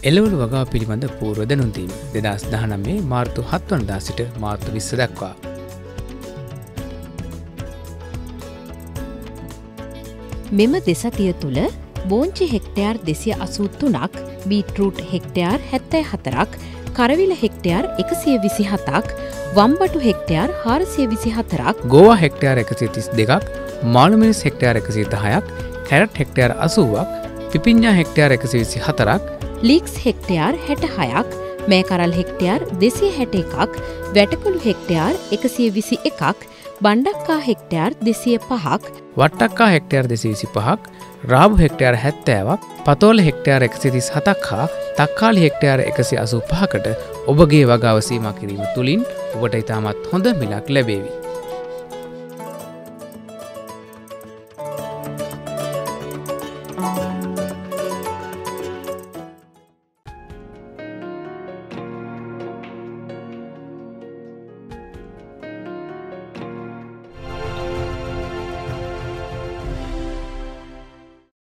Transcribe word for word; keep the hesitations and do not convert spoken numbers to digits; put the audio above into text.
එළවලු වගාව පිළිබඳ පූර්ව දැනුම් දීම දෙදහස් දහනවය මාර්තු හත් වනදා සිට මාර්තු විස්ස දක්වා. මෙම දෙසතිය තුළ බෝංචි හෙක්ටයාර් දෙසිය අසූ තුනක්, බීට්රූට් හෙක්ටයාර් හැත්තෑ හතරක්, කරවිල හෙක්ටයාර් එකසිය විසි හතක්, වම්බටු හෙක්ටයාර් හාරසිය විසි හතරක්, ගෝවා හෙක්ටයාර් එකසිය තිස් දෙකක්, මාළුමිනිස් හෙක්ටයාර් එකසිය දහයක්, කැරට් හෙක්ටයාර් අසූවක්, පිපිඤ්ඤා හෙක්ටයාර් එකසිය විසි හතරක්, ලීක්ස් හෙක්ටයාර් හැට හයක්, මේකරල් හෙක්ටයාර් දෙසිය හැට එකක්, වැටකොළු හෙක්ටයාර් එකසිය විසි එකක්, බණ්ඩක්කා හෙක්ටයාර් දෙසිය පහක්, වට්ටක්කා හෙක්ටයාර් දෙසිය විසි පහක්, රාබු හෙක්ටයාර් හැත්තෑවක්, පතෝල හෙක්ටයාර් එකසිය තිස් හතක් හා තක්කාලි හෙක්ටයාර් එකසිය අසූ පහකට ඔබගේ වගාව සීමා කිරීම තුළින් ඔබට ඉතාමත් හොඳ මිලක් ලැබේවි.